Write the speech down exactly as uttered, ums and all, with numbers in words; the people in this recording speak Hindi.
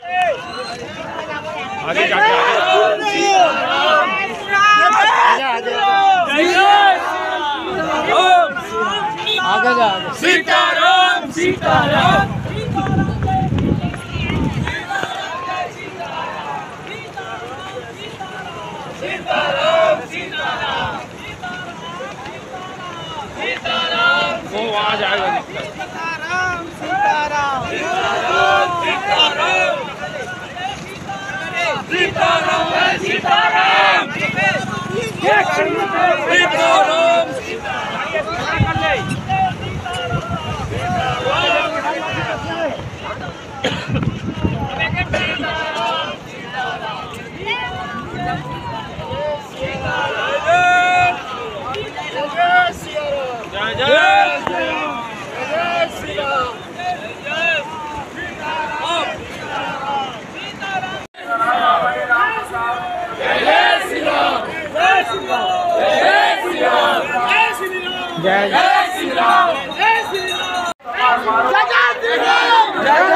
आगे जाके आगे जा। सीताराम सीताराम सीताराम सीताराम सीताराम वो वहाँ जाएगा। सीताराम सीताराम सीताराम सीताराम सीताराम सीताराम जय जय श्री राम जय श्री राम जय जय श्री राम जय